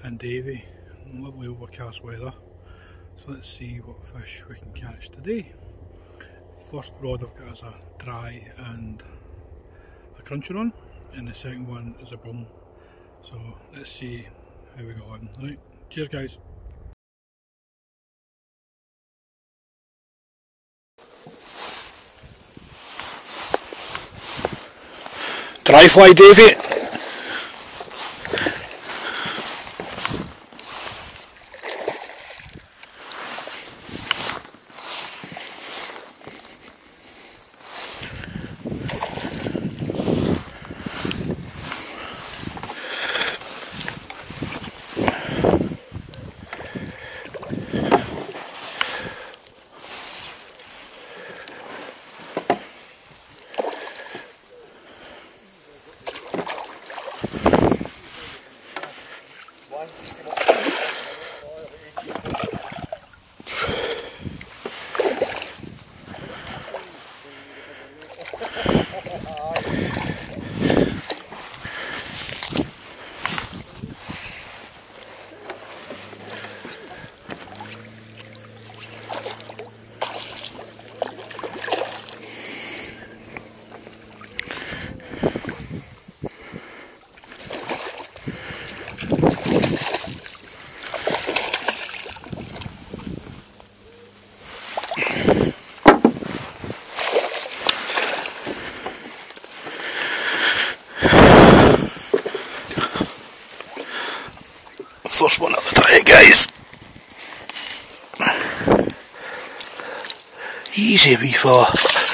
and Davey. Lovely overcast weather. So let's see what fish we can catch today. First rod I've got is a dry and a cruncher on, and the second one is a bum. So let's see how we got on. Right, cheers guys. Dry fly, Davey. First one of the day, guys. Easy wee fella.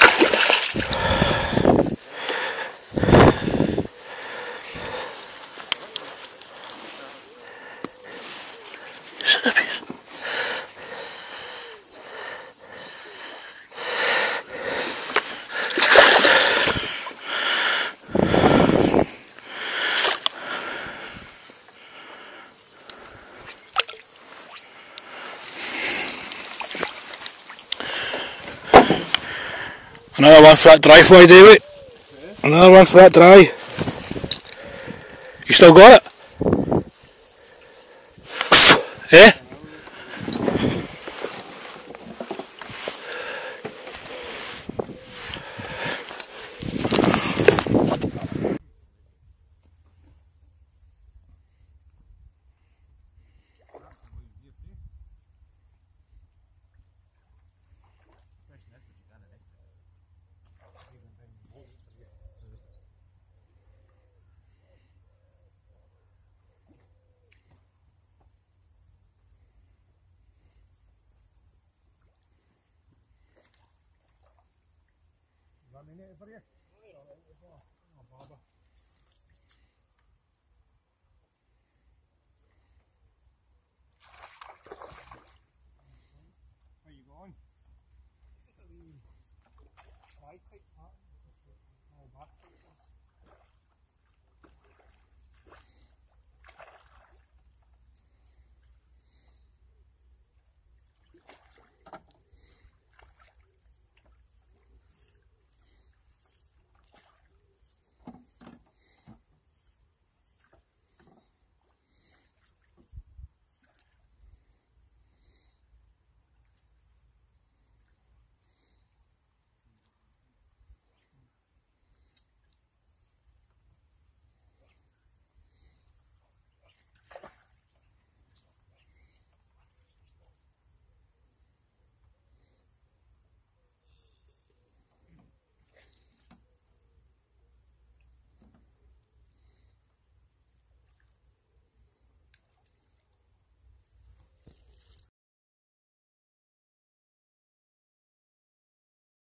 Another one for that dry fly, Davey. Another one for that dry. You still got it? Eh? Is that for you? Oh, Barbara.